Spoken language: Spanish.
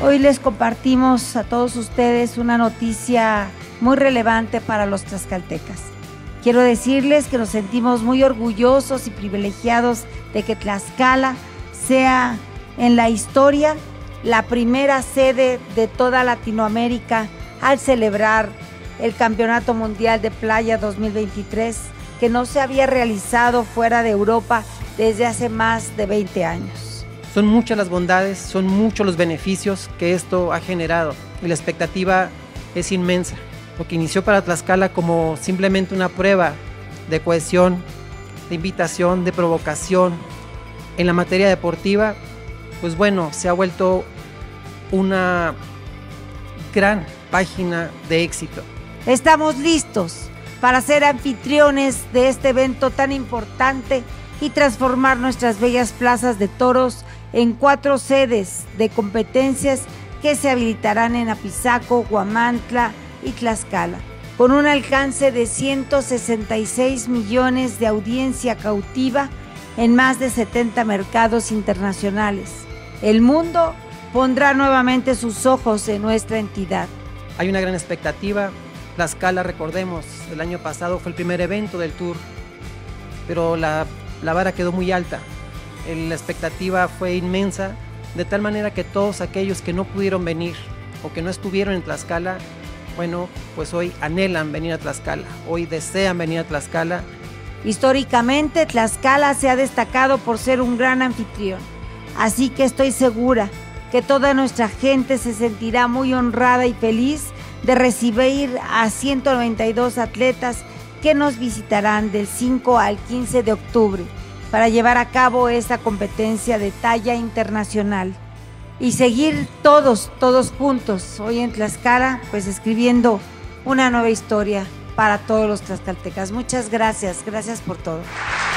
Hoy les compartimos a todos ustedes una noticia muy relevante para los tlaxcaltecas. Quiero decirles que nos sentimos muy orgullosos y privilegiados de que Tlaxcala sea en la historia la primera sede de toda Latinoamérica al celebrar el Campeonato Mundial de Playa 2023, que no se había realizado fuera de Europa desde hace más de 20 años. Son muchas las bondades, son muchos los beneficios que esto ha generado y la expectativa es inmensa, porque inició para Tlaxcala como simplemente una prueba de cohesión, de invitación, de provocación. En la materia deportiva, pues bueno, se ha vuelto una gran página de éxito. Estamos listos para ser anfitriones de este evento tan importante y transformar nuestras bellas plazas de toros en 4 sedes de competencias que se habilitarán en Apizaco, Huamantla y Tlaxcala, con un alcance de 166 millones de audiencia cautiva en más de 70 mercados internacionales. El mundo pondrá nuevamente sus ojos en nuestra entidad. Hay una gran expectativa. Tlaxcala, recordemos, el año pasado fue el primer evento del Tour, pero la vara quedó muy alta. La expectativa fue inmensa, de tal manera que todos aquellos que no pudieron venir o que no estuvieron en Tlaxcala, bueno, pues hoy anhelan venir a Tlaxcala, hoy desean venir a Tlaxcala. Históricamente, Tlaxcala se ha destacado por ser un gran anfitrión, así que estoy segura que toda nuestra gente se sentirá muy honrada y feliz de recibir a 192 atletas que nos visitarán del 5 al 15 de octubre para llevar a cabo esta competencia de talla internacional y seguir todos juntos hoy en Tlaxcala, pues escribiendo una nueva historia para todos los tlaxcaltecas. Muchas gracias por todo.